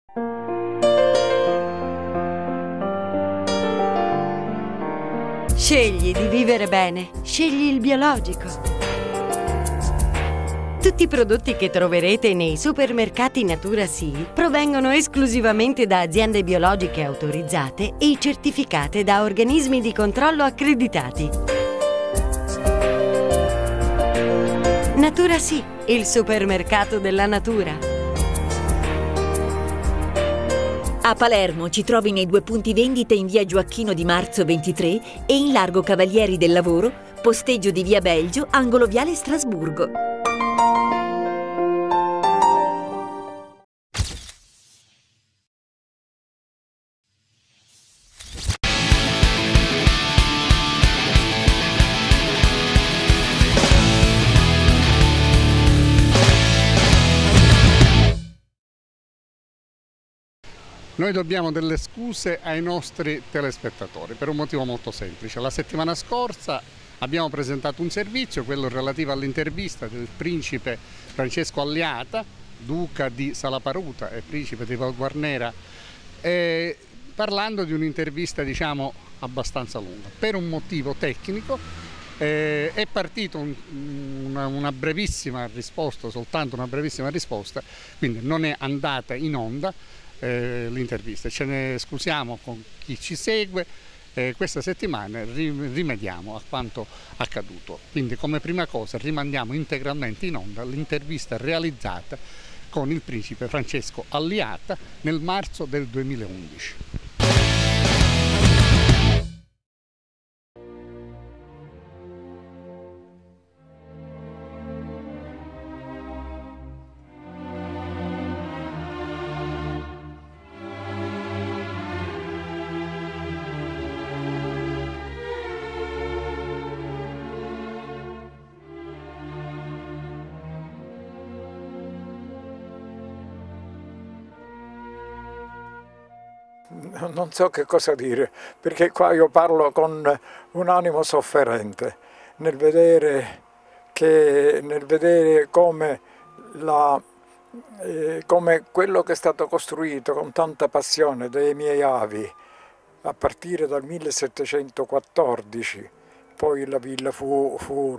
Scegli di vivere bene, scegli il biologico. Tutti i prodotti che troverete nei supermercati Natura Sì provengono esclusivamente da aziende biologiche autorizzate e certificate da organismi di controllo accreditati. Natura Sì, il supermercato della natura. A Palermo ci trovi nei 2 punti vendita in via Gioacchino di Marzo 23 e in largo Cavalieri del Lavoro, posteggio di via Belgio, angolo viale Strasburgo. Noi dobbiamo delle scuse ai nostri telespettatori per un motivo molto semplice. La settimana scorsa abbiamo presentato un servizio, quello relativo all'intervista del principe Francesco Alliata, duca di Salaparuta e principe di Valguarnera, parlando di un'intervista diciamo abbastanza lunga. Per un motivo tecnico è partita una brevissima risposta, soltanto una brevissima risposta, quindi non è andata in onda l'intervista. Ce ne scusiamo con chi ci segue, questa settimana rimediamo a quanto accaduto, quindi come prima cosa rimandiamo integralmente in onda l'intervista realizzata con il principe Francesco Alliata nel marzo del 2011. Non so che cosa dire, perché qua io parlo con un animo sofferente nel vedere come, come quello che è stato costruito con tanta passione dai miei avi a partire dal 1714. Poi la villa fu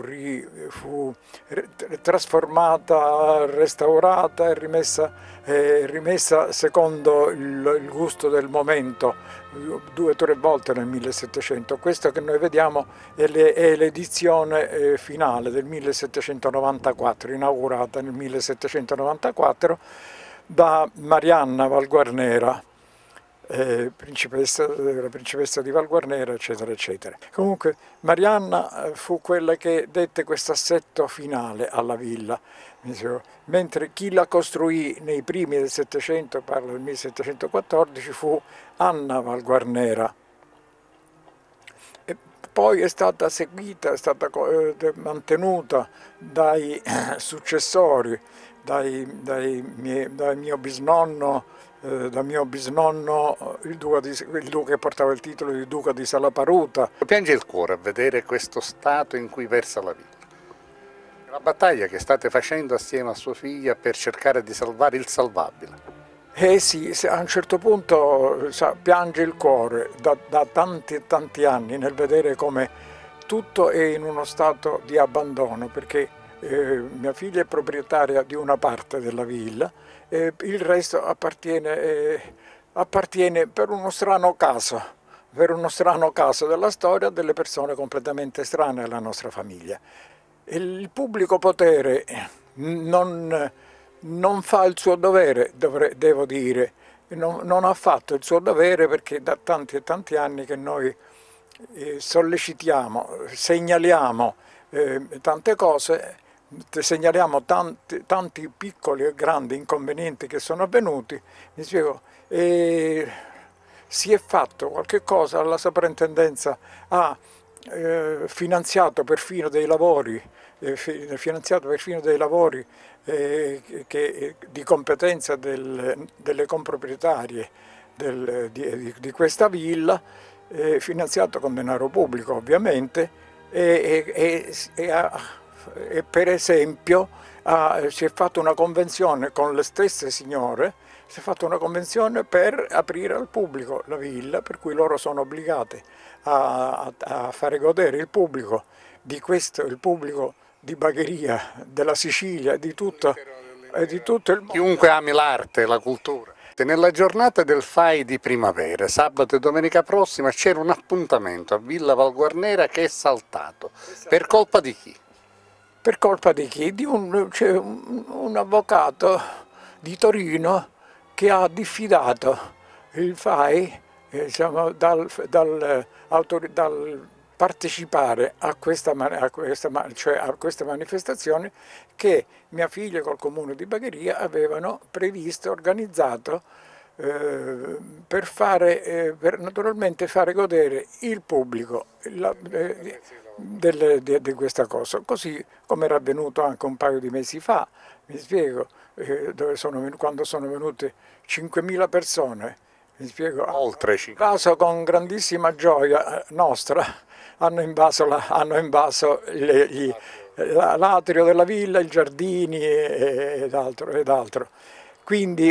trasformata, restaurata e rimessa secondo il gusto del momento 2 o 3 volte nel 1700. Questo che noi vediamo è l'edizione finale del 1794, inaugurata nel 1794 da Marianna Valguarnera, la principessa di Valguarnera, eccetera, eccetera. Comunque Marianna fu quella che dette questo assetto finale alla villa, mentre chi la costruì nei primi del Settecento, parlo del 1714, fu Anna Valguarnera. E poi è stata seguita, è stata mantenuta dai successori, da mio bisnonno, il duca che portava il titolo di duca di Salaparuta. Piange il cuore a vedere questo stato in cui versa la villa. La battaglia che state facendo assieme a sua figlia per cercare di salvare il salvabile. Sì, a un certo punto piange il cuore da tanti anni nel vedere come tutto è in uno stato di abbandono, perché mia figlia è proprietaria di una parte della villa e il resto appartiene per uno strano caso della storia a delle persone completamente estranee alla nostra famiglia. Il pubblico potere non fa il suo dovere, devo dire, non ha fatto il suo dovere, perché da tanti e tanti anni che noi sollecitiamo, segnaliamo tante cose, segnaliamo tanti piccoli e grandi inconvenienti che sono avvenuti, mi spiego, e si è fatto qualche cosa, la soprintendenza ha finanziato perfino dei lavori, di competenza delle comproprietarie di questa villa, finanziato con denaro pubblico ovviamente, e per esempio si è fatta una convenzione con le stesse signore si è fatta una convenzione per aprire al pubblico la villa, per cui loro sono obbligati a fare godere il pubblico di questo, il pubblico di Bagheria, della Sicilia, di tutto il mondo. Chiunque ami l'arte e la cultura. Nella giornata del FAI di primavera, sabato e domenica prossima, c'era un appuntamento a Villa Valguarnera che è saltato. Per colpa di chi? Per colpa di chi? C'è un avvocato di Torino che ha diffidato il FAI diciamo, dal partecipare a questa manifestazione che mia figlia col comune di Bagheria avevano previsto, organizzato per naturalmente fare godere il pubblico di questa cosa, così come era avvenuto anche un paio di mesi fa, mi spiego, quando sono venute 5.000 persone, mi spiego, Oltre 5. invaso con grandissima gioia nostra, hanno invaso l'atrio della villa, i giardini ed altro. Quindi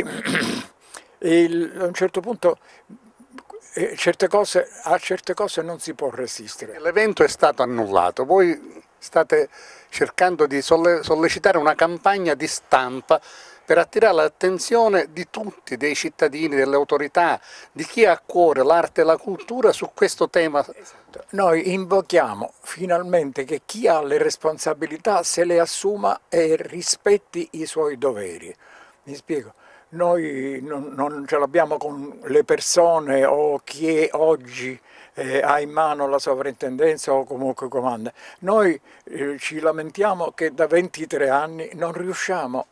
a un certo punto a certe cose non si può resistere. L'evento è stato annullato, voi state cercando di sollecitare una campagna di stampa per attirare l'attenzione di tutti, dei cittadini, delle autorità, di chi ha a cuore l'arte e la cultura su questo tema. Esatto. Noi invochiamo finalmente che chi ha le responsabilità se le assuma e rispetti i suoi doveri. Mi spiego. Noi non ce l'abbiamo con le persone o chi oggi ha in mano la sovrintendenza o comunque comanda. Noi ci lamentiamo che da 23 anni non riusciamo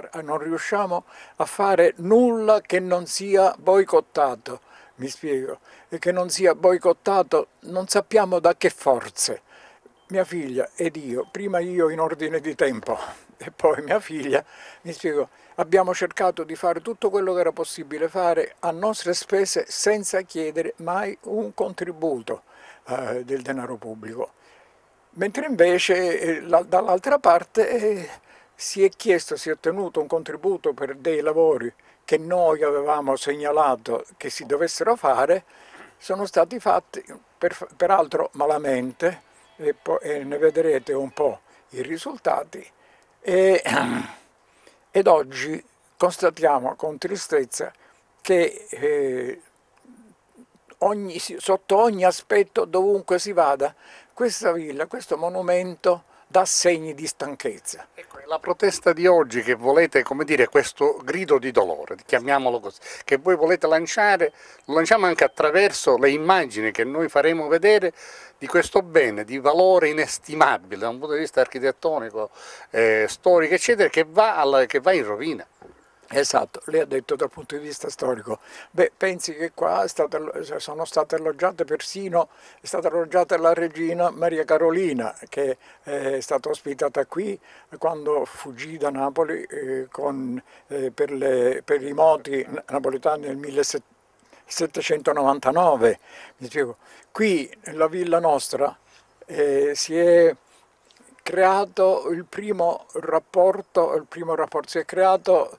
a fare nulla che non sia boicottato, mi spiego, e che non sia boicottato non sappiamo da che forze. Mia figlia ed io, prima io in ordine di tempo e poi mia figlia, mi spiego, abbiamo cercato di fare tutto quello che era possibile fare a nostre spese senza chiedere mai un contributo del denaro pubblico. Mentre invece dall'altra parte si è ottenuto un contributo per dei lavori che noi avevamo segnalato che si dovessero fare, sono stati fatti peraltro malamente e ne vedrete un po' i risultati. Ed oggi constatiamo con tristezza che sotto ogni aspetto, dovunque si vada, questa villa, questo monumento dà segni di stanchezza. Ecco, la protesta di oggi che volete, come dire, questo grido di dolore, chiamiamolo così, che voi volete lanciare, lo lanciamo anche attraverso le immagini che noi faremo vedere di questo bene, di valore inestimabile da un punto di vista architettonico, storico, eccetera, che va in rovina. Esatto, lei ha detto dal punto di vista storico. Beh, pensi che qua è stata alloggiata la regina Maria Carolina, che è stata ospitata qui quando fuggì da Napoli per i moti napoletani nel 1799. Mi spiego. Qui nella villa nostra si è creato il primo rapporto, si è creato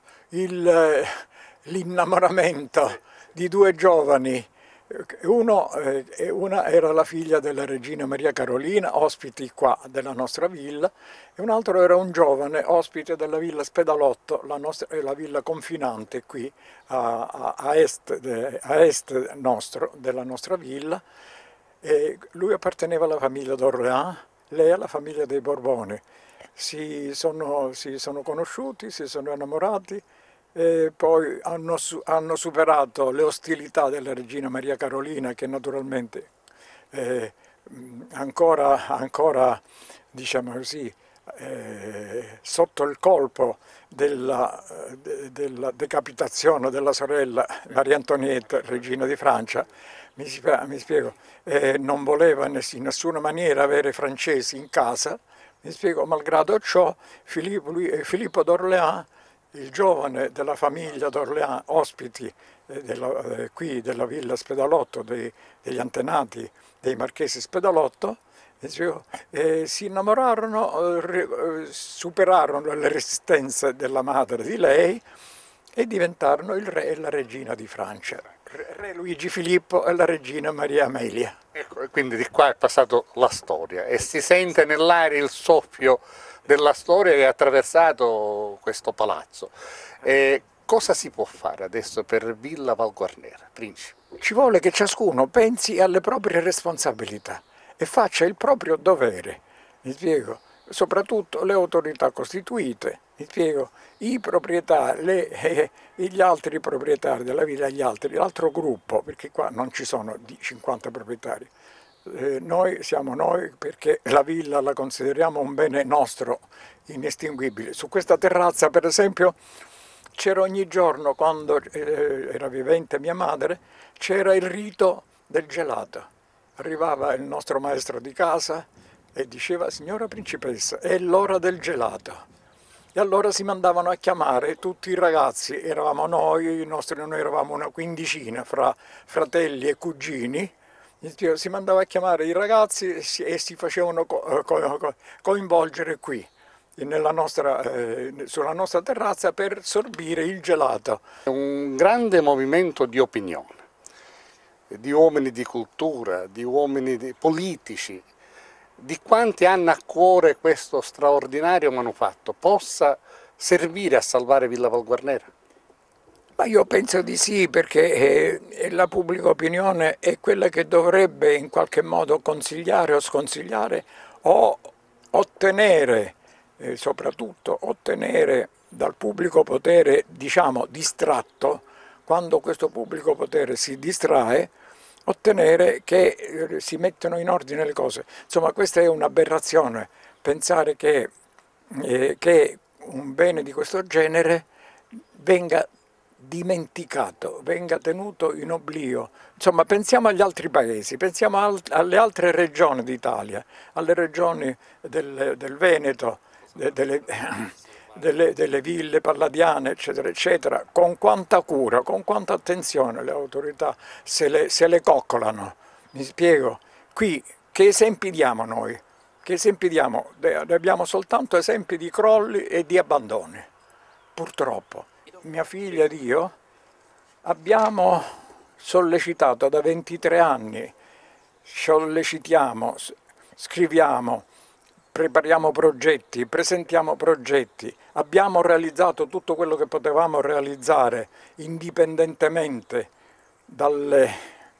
l'innamoramento di due giovani. Una era la figlia della regina Maria Carolina, ospiti qua della nostra villa, e un altro era un giovane ospite della villa Spedalotto, la villa confinante qui a est della nostra villa. E lui apparteneva alla famiglia d'Orléans, lei alla famiglia dei Borboni. Si sono conosciuti, si sono innamorati e poi hanno superato le ostilità della regina Maria Carolina, che naturalmente ancora diciamo così, sotto il colpo della decapitazione della sorella Maria Antonietta, regina di Francia, mi spiego, non voleva in nessuna maniera avere francesi in casa, mi spiego, malgrado ciò Filippo d'Orléans, il giovane della famiglia d'Orléans, ospiti qui della villa Spedalotto, degli antenati dei marchesi Spedalotto, si innamorarono, superarono le resistenze della madre di lei e diventarono il re e la regina di Francia, re Luigi Filippo e la regina Maria Amelia. Ecco, quindi di qua è passato la storia e si sente nell'aria il soffio della storia che ha attraversato questo palazzo. Cosa si può fare adesso per Villa Valguarnera, Principe? Ci vuole che ciascuno pensi alle proprie responsabilità e faccia il proprio dovere, mi spiego, soprattutto le autorità costituite, mi spiego, i proprietari, gli altri proprietari della villa, l'altro gruppo, perché qua non ci sono 50 proprietari. Noi siamo noi perché la villa la consideriamo un bene nostro, inestinguibile. Su questa terrazza, per esempio, c'era ogni giorno, quando era vivente mia madre, c'era il rito del gelato. Arrivava il nostro maestro di casa e diceva: signora principessa, è l'ora del gelato. E allora si mandavano a chiamare tutti i ragazzi, eravamo noi eravamo una quindicina fra fratelli e cugini, si mandava a chiamare i ragazzi e si facevano coinvolgere qui, sulla nostra terrazza, per sorbire il gelato. È un grande movimento di opinione, di uomini di cultura, di uomini politici, di quanti hanno a cuore questo straordinario manufatto possa servire a salvare Villa Valguarnera? Ma io penso di sì, perché la pubblica opinione è quella che dovrebbe in qualche modo consigliare o sconsigliare o ottenere, soprattutto ottenere dal pubblico potere, diciamo, distratto, quando questo pubblico potere si distrae, ottenere che si mettano in ordine le cose. Insomma, questa è un'aberrazione, pensare che un bene di questo genere venga dimenticato, venga tenuto in oblio. Insomma, pensiamo agli altri paesi, pensiamo alle altre regioni d'Italia, alle regioni del Veneto, delle ville palladiane, eccetera, eccetera, con quanta cura, con quanta attenzione le autorità se le coccolano. Mi spiego? Qui che esempi diamo noi? Che esempi diamo? Abbiamo soltanto esempi di crolli e di abbandoni, purtroppo. Mia figlia ed io abbiamo sollecitato da 23 anni, sollecitiamo, scriviamo, prepariamo progetti, presentiamo progetti, abbiamo realizzato tutto quello che potevamo realizzare indipendentemente dalle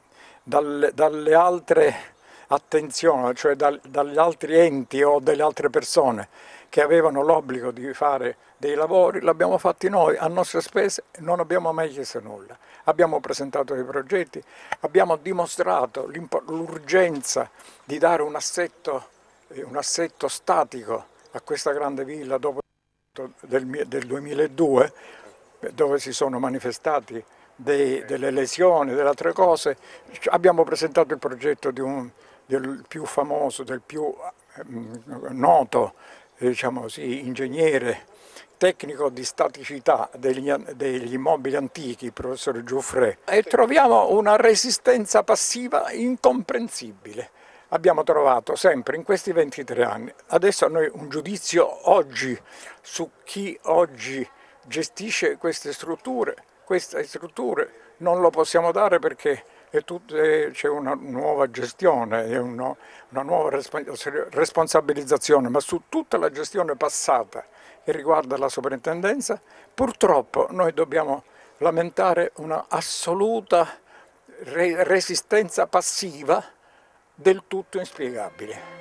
altre attenzioni, cioè dagli altri enti o delle altre persone che avevano l'obbligo di fare dei lavori. L'abbiamo fatti noi a nostre spese e non abbiamo mai chiesto nulla. Abbiamo presentato dei progetti, abbiamo dimostrato l'urgenza di dare un assetto statico a questa grande villa dopo del 2002, dove si sono manifestati delle lesioni, delle altre cose. Abbiamo presentato il progetto del più famoso, del più noto, diciamo così, ingegnere tecnico di staticità degli immobili antichi, il professore Giuffre, e troviamo una resistenza passiva incomprensibile. Abbiamo trovato sempre in questi 23 anni, adesso noi un giudizio oggi su chi oggi gestisce queste strutture non lo possiamo dare, perché c'è una nuova gestione, una nuova responsabilizzazione, ma su tutta la gestione passata che riguarda la soprintendenza, purtroppo noi dobbiamo lamentare una assoluta resistenza passiva del tutto inspiegabile.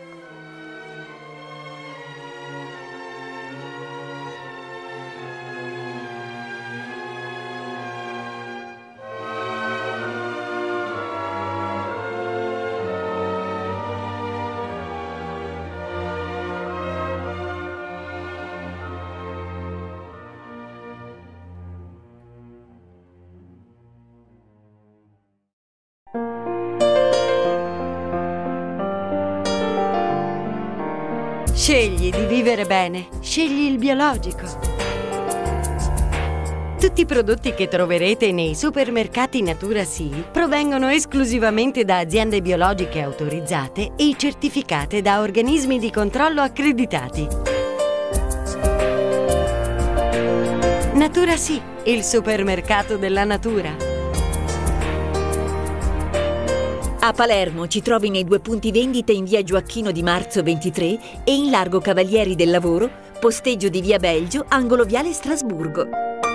Scegli di vivere bene, scegli il biologico. Tutti i prodotti che troverete nei supermercati Natura Sì provengono esclusivamente da aziende biologiche autorizzate e certificate da organismi di controllo accreditati. Natura Natura Sì, il supermercato della natura. A Palermo ci trovi nei 2 punti vendita in via Gioacchino di Marzo 23 e in largo Cavalieri del Lavoro, posteggio di via Belgio, angolo viale Strasburgo.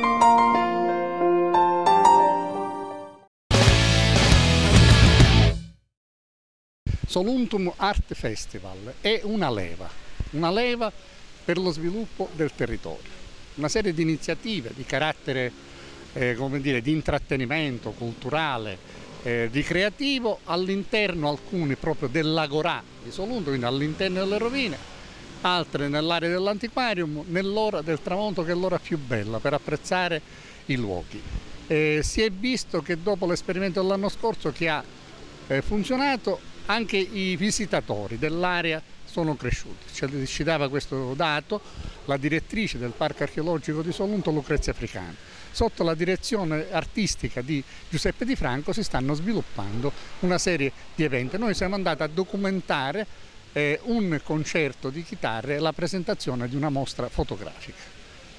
Soluntum Art Festival è una leva per lo sviluppo del territorio, una serie di iniziative di carattere come dire, di intrattenimento culturale, ricreativo all'interno, alcuni proprio dell'Agorà di Soluntum, quindi all'interno delle rovine, altre nell'area dell'antiquarium, nell'ora del tramonto che è l'ora più bella per apprezzare i luoghi. Si è visto che dopo l'esperimento dell'anno scorso che ha funzionato, anche i visitatori dell'area sono cresciuti. Ci dava questo dato la direttrice del Parco Archeologico di Soluntum, Lucrezia Africani. Sotto la direzione artistica di Giuseppe Di Franco si stanno sviluppando una serie di eventi. Noi siamo andati a documentare un concerto di chitarre e la presentazione di una mostra fotografica.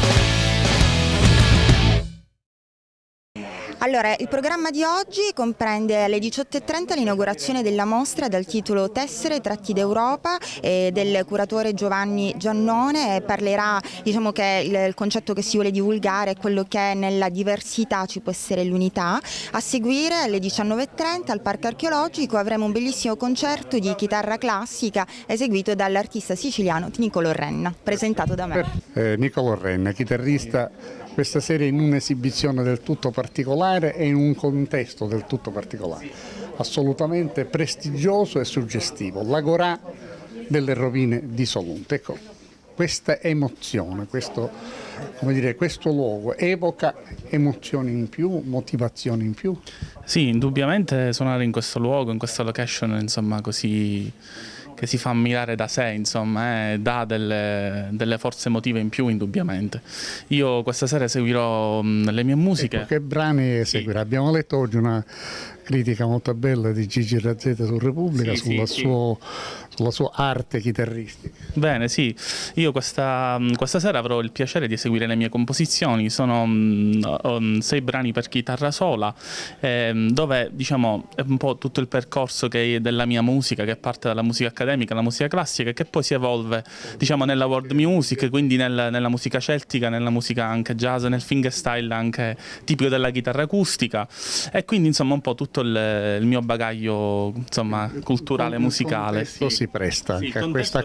Allora, il programma di oggi comprende alle 18:30 l'inaugurazione della mostra dal titolo Tessere tratti d'Europa del curatore Giovanni Giannone. Parlerà, diciamo che il concetto che si vuole divulgare è quello che nella diversità ci può essere l'unità. A seguire alle 19:30 al Parco Archeologico avremo un bellissimo concerto di chitarra classica eseguito dall'artista siciliano Nicolò Renna, presentato da me. Nicolò Renna, chitarrista, questa serie in un'esibizione del tutto particolare e in un contesto del tutto particolare, assolutamente prestigioso e suggestivo, l'Agorà delle rovine di Soluntum. Ecco, questa emozione, questo luogo evoca emozioni in più, motivazioni in più? Sì, indubbiamente suonare in questo luogo, in questa location, insomma, così che si fa ammirare da sé, insomma, dà delle forze emotive in più, indubbiamente. Io questa sera seguirò le mie musiche. Ecco, che brani seguirà? Abbiamo letto oggi una critica molto bella di Gigi Razzetta su Repubblica, sulla sua arte chitarristica. Bene, sì, io questa sera avrò il piacere di eseguire le mie composizioni. Sono 6 brani per chitarra sola, dove diciamo è un po' tutto il percorso della mia musica, che parte dalla musica accademica alla musica classica, che poi si evolve, diciamo, nella world music, quindi nella musica celtica, nella musica anche jazz, nel fingerstyle anche tipico della chitarra acustica, e quindi insomma un po' tutto il mio bagaglio, insomma, culturale, musicale. Si presta anche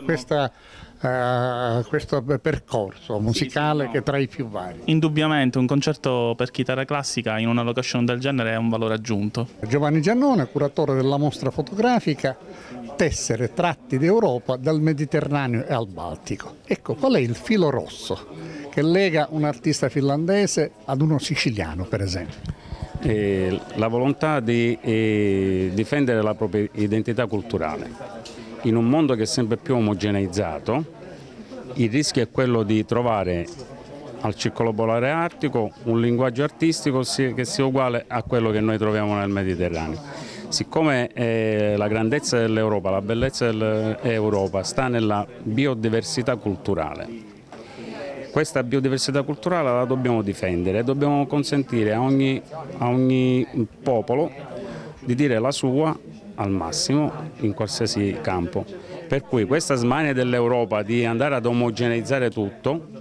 a questo percorso musicale che tra i più vari. Indubbiamente un concerto per chitarra classica in una location del genere è un valore aggiunto. Giovanni Giannone, curatore della mostra fotografica Tessere tratti d'Europa dal Mediterraneo e al Baltico. Ecco, qual è il filo rosso che lega un artista finlandese ad uno siciliano, per esempio? La volontà di difendere la propria identità culturale. In un mondo che è sempre più omogeneizzato, il rischio è quello di trovare al circolo polare artico un linguaggio artistico che sia uguale a quello che noi troviamo nel Mediterraneo. Siccome la grandezza dell'Europa, la bellezza dell'Europa sta nella biodiversità culturale, questa biodiversità culturale la dobbiamo difendere e dobbiamo consentire a ogni popolo di dire la sua al massimo in qualsiasi campo. Per cui questa smania dell'Europa di andare ad omogeneizzare tutto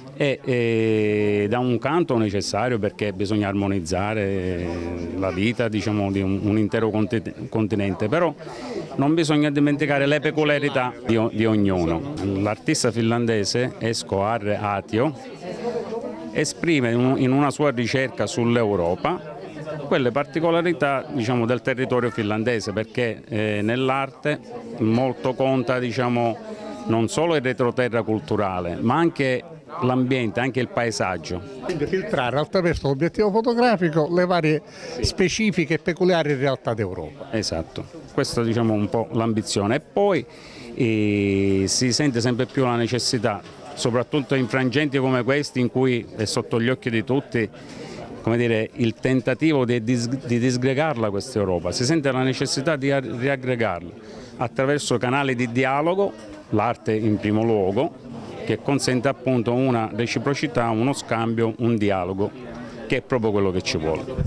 è da un canto necessario, perché bisogna armonizzare la vita, diciamo, di un intero continente, però non bisogna dimenticare le peculiarità di ognuno. L'artista finlandese Esko Arre Aatio esprime in una sua ricerca sull'Europa quelle particolarità, diciamo, del territorio finlandese, perché nell'arte molto conta, diciamo, non solo il retroterra culturale, ma anche l'ambiente, anche il paesaggio. Quindi filtrare attraverso l'obiettivo fotografico le varie specifiche e peculiari realtà d'Europa. Esatto, questa, diciamo, un po' l'ambizione. E poi si sente sempre più la necessità, soprattutto in frangenti come questi, in cui è sotto gli occhi di tutti, come dire, il tentativo di disgregarla questa Europa. Si sente la necessità di riaggregarla attraverso canali di dialogo, l'arte in primo luogo, che consente appunto una reciprocità, uno scambio, un dialogo, che è proprio quello che ci vuole.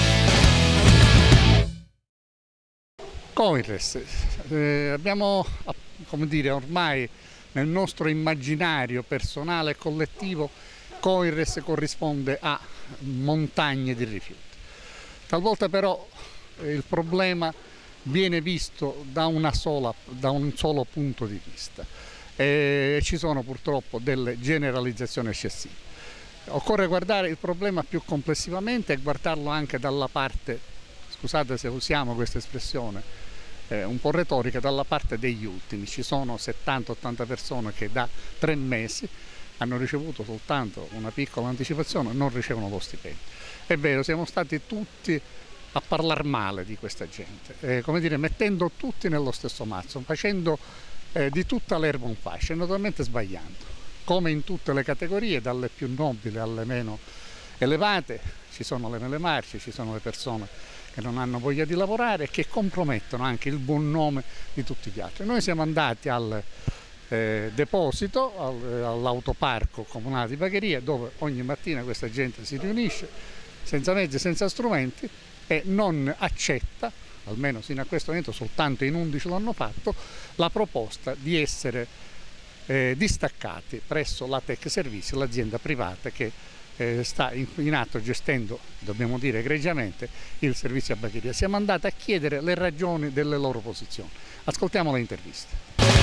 Coires, abbiamo, come dire, ormai nel nostro immaginario personale e collettivo, Coires corrisponde a montagne di rifiuti. Talvolta però il problema viene visto da un solo punto di vista e ci sono purtroppo delle generalizzazioni eccessive. Occorre guardare il problema più complessivamente e guardarlo anche dalla parte, scusate se usiamo questa espressione un po' retorica, dalla parte degli ultimi. Ci sono 70-80 persone che da 3 mesi hanno ricevuto soltanto una piccola anticipazione, non ricevono lo stipendio. È vero, siamo stati tutti a parlare male di questa gente, come dire, mettendo tutti nello stesso mazzo, facendo di tutta l'erba un fascio e naturalmente sbagliando. Come in tutte le categorie, dalle più nobili alle meno elevate, ci sono le mele marce, ci sono le persone che non hanno voglia di lavorare e che compromettono anche il buon nome di tutti gli altri. Noi siamo andati al deposito, all'autoparco comunale di Bagheria, dove ogni mattina questa gente si riunisce senza mezzi, senza strumenti, e non accetta, almeno fino a questo momento soltanto in 11 l'hanno fatto, la proposta di essere distaccati presso la Tech Service, l'azienda privata che sta in atto gestendo, dobbiamo dire egregiamente, il servizio a Bagheria. Siamo andati a chiedere le ragioni delle loro posizioni. Ascoltiamo le interviste.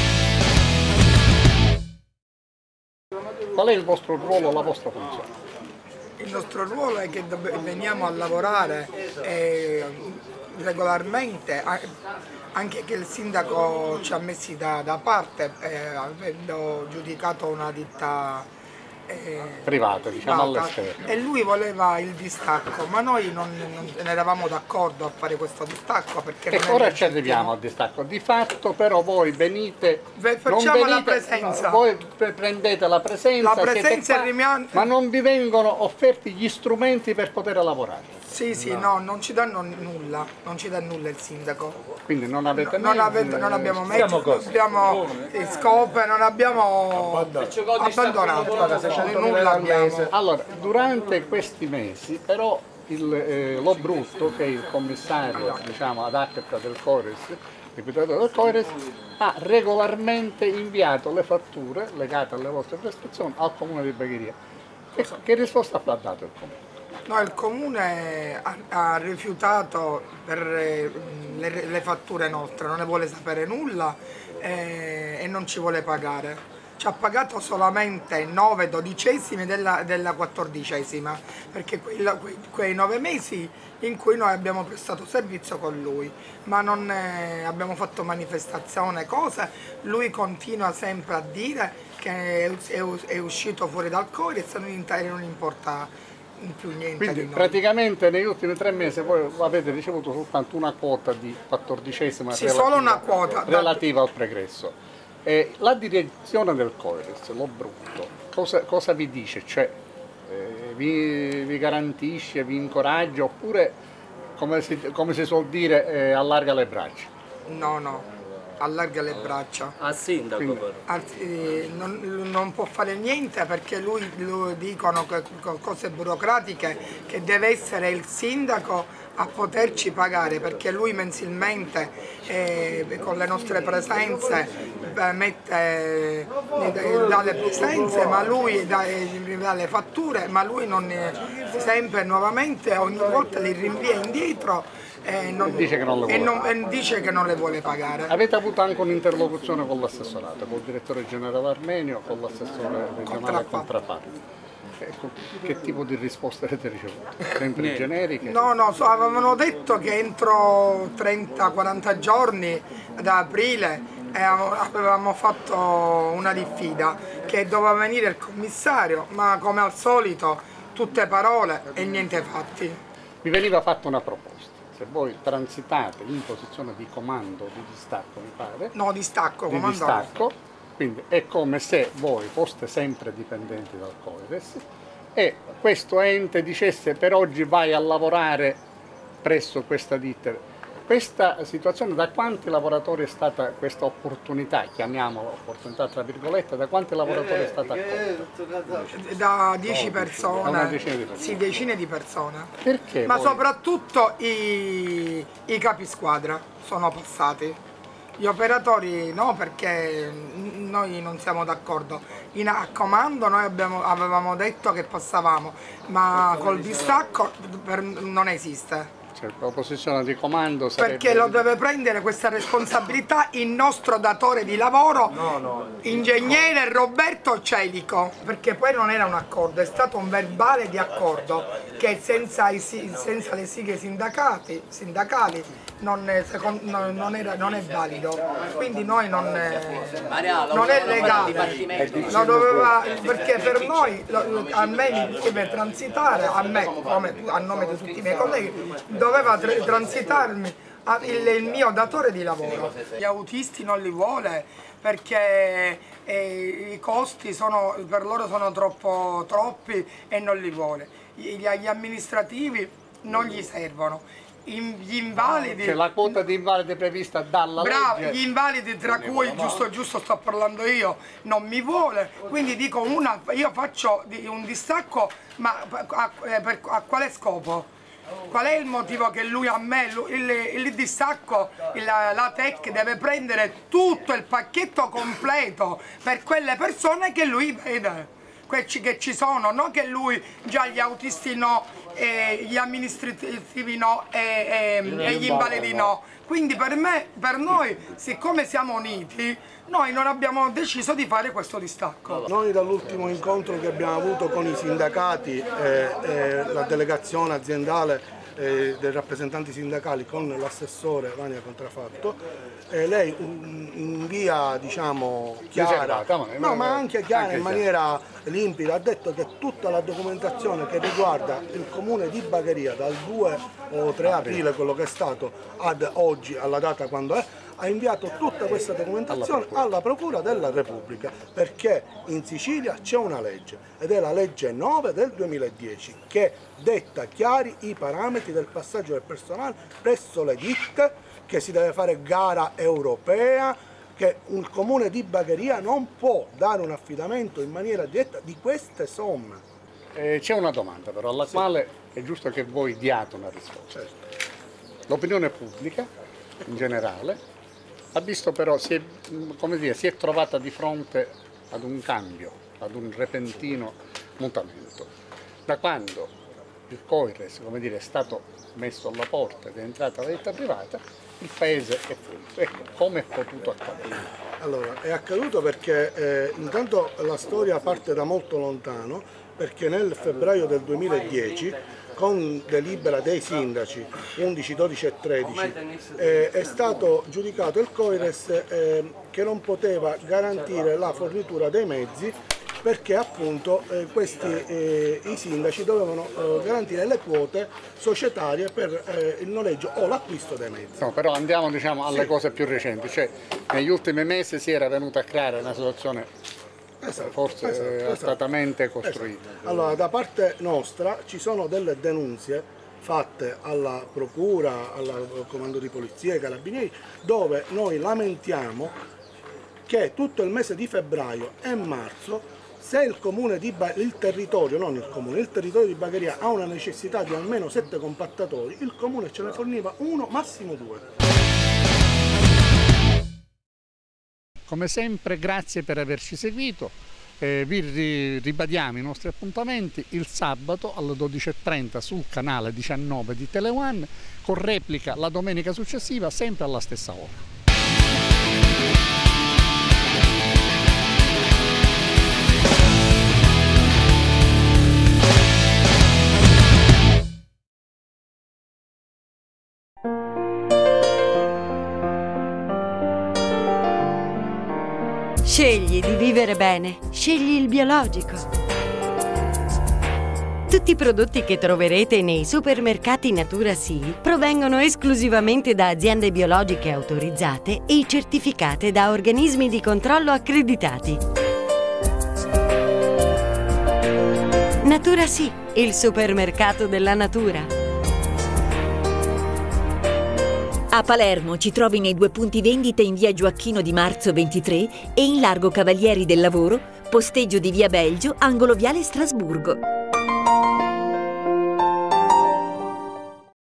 Qual è il vostro ruolo, la vostra funzione? Il nostro ruolo è che veniamo a lavorare regolarmente, anche che il sindaco ci ha messi da parte, avendo giudicato una ditta privata, diciamo all'esterno. E lui voleva il distacco, ma noi non eravamo d'accordo a fare questo distacco perché e ora ci arriviamo al distacco. Di fatto però voi venite, facciamo la presenza. No, voi prendete la presenza ma non vi vengono offerti gli strumenti per poter lavorare. Sì, sì, no, non ci danno nulla, non ci dà nulla il sindaco. Quindi non avete non abbiamo mezzi, non abbiamo scope, non abbiamo abbandonato. Nulla abbiamo. Allora, durante questi mesi però Lo Brutto, che è il commissario, diciamo, ad acta del Coires, liquidatore del Coires, ha regolarmente inviato le fatture legate alle vostre prestazioni al comune di Bagheria. Che risposta ha dato il comune? No, il comune ha rifiutato per le fatture nostre, non ne vuole sapere nulla e non ci vuole pagare. Ci ha pagato solamente 9/12 della 14ª, perché quei 9 mesi in cui noi abbiamo prestato servizio con lui, ma non abbiamo fatto manifestazione, cose. Lui continua sempre a dire che è uscito fuori dal Coires e non importa più niente. Quindi di noi. praticamente negli ultimi 3 mesi voi avete ricevuto soltanto una quota di 14ª sì, solo una quota relativa al pregresso. La direzione del Coires, Lo Brutto, cosa vi dice? Cioè, vi garantisce, vi incoraggia oppure, come si suol dire, allarga le braccia? No, allarga le braccia. Al sindaco non può fare niente perché lui dicono che con cose burocratiche che deve essere il sindaco a poterci pagare, perché lui mensilmente con le nostre presenze dà le presenze, ma lui dà le fatture, ma lui non sempre nuovamente ogni volta li rinvia indietro e dice che non le vuole pagare. Avete avuto anche un'interlocuzione con l'assessorato, con il direttore generale Armenio, con l'assessore regionale Contrafatti? Che tipo di risposte avete ricevuto? Sempre generiche? No, avevano detto che entro 30-40 giorni da aprile avevamo fatto una diffida, che doveva venire il commissario, ma come al solito tutte parole e niente fatti. Vi veniva fatta una proposta, se voi transitate in posizione di comando, di distacco mi pare? No, distacco, di distacco. Quindi è come se voi foste sempre dipendenti dal Coires e questo ente dicesse per oggi vai a lavorare presso questa ditta Questa situazione, da quanti lavoratori è stata questa opportunità, chiamiamola opportunità tra virgolette, da quanti lavoratori è stata accolta? Da 10 persone, Da una decina di persone. sì, decine di persone. Perché? Ma poi? soprattutto i capisquadra sono passati. Gli operatori no, perché noi non siamo d'accordo. A comando noi avevamo detto che passavamo, ma col distacco non esiste. Cioè, la posizione di comando sarebbe... Perché lo deve prendere questa responsabilità il nostro datore di lavoro, ingegnere Roberto Celico, perché poi non era un accordo, è stato un verbale di accordo che senza le sigle sindacali non è valido, quindi noi non è legale, perché per noi, a me mi deve transitare, a me come a nome di tutti i miei colleghi, doveva transitarmi il mio datore di lavoro. Gli autisti non li vuole perché i costi per loro sono troppi e non li vuole. Gli amministrativi non gli servono. Gli invalidi, c'è la quota di invalidi prevista dalla legge. Gli invalidi, tra cui giusto sto parlando io, non mi vuole, quindi dico io faccio un distacco, ma a quale scopo? Qual è il motivo che lui a me, il distacco, la TEC deve prendere tutto il pacchetto completo per quelle persone che lui vede? Che ci sono, non che lui già gli autisti no, gli amministrativi no e gli invalidi no. Quindi per noi, siccome siamo uniti, noi non abbiamo deciso di fare questo distacco. Noi dall'ultimo incontro che abbiamo avuto con i sindacati e la delegazione aziendale dei rappresentanti sindacali con l'assessore Vania Contrafatto, lei in via diciamo chiara, ma anche chiara, in maniera limpida, ha detto che tutta la documentazione che riguarda il comune di Bagheria dal 2 o 3 aprile, quello che è stato, ad oggi, alla data quando è, ha inviato tutta questa documentazione alla Procura della Repubblica, perché in Sicilia c'è una legge, ed è la legge 9 del 2010, che detta chiari i parametri del passaggio del personale presso le ditte, che si deve fare gara europea, che un comune di Bagheria non può dare un affidamento in maniera diretta di queste somme. C'è una domanda però alla quale è giusto che voi diate una risposta. L'opinione pubblica in generale ha visto però, si è trovata di fronte ad un cambio, ad un repentino mutamento. Da quando il COIRES, è stato messo alla porta ed è entrata la ditta privata, il paese è frutto. Ecco, come è potuto accadere? Allora, è accaduto perché intanto la storia parte da molto lontano, perché nel febbraio del 2010, con delibera dei sindaci 11, 12 e 13, è stato giudicato il COIRES che non poteva garantire la fornitura dei mezzi, perché appunto i sindaci dovevano garantire le quote societarie per il noleggio o l'acquisto dei mezzi. No, però andiamo alle cose più recenti, cioè negli ultimi mesi si era venuta a creare una situazione forse astatamente costruita. Allora, da parte nostra ci sono delle denunce fatte alla Procura, al Comando di Polizia, ai Carabinieri, dove noi lamentiamo che tutto il mese di febbraio e marzo, se il comune il territorio di Bagheria ha una necessità di almeno 7 compattatori, il comune ce ne forniva 1, massimo 2. Come sempre, grazie per averci seguito. Vi ribadiamo i nostri appuntamenti il sabato alle 12:30 sul canale 19 di Tele1, con replica la domenica successiva, sempre alla stessa ora. Scegli di vivere bene, scegli il biologico. Tutti i prodotti che troverete nei supermercati Natura Sì provengono esclusivamente da aziende biologiche autorizzate e certificate da organismi di controllo accreditati. Natura Sì, il supermercato della natura. A Palermo ci trovi nei 2 punti vendita in via Gioacchino di Marzo 23 e in largo Cavalieri del Lavoro, posteggio di via Belgio, angolo viale Strasburgo.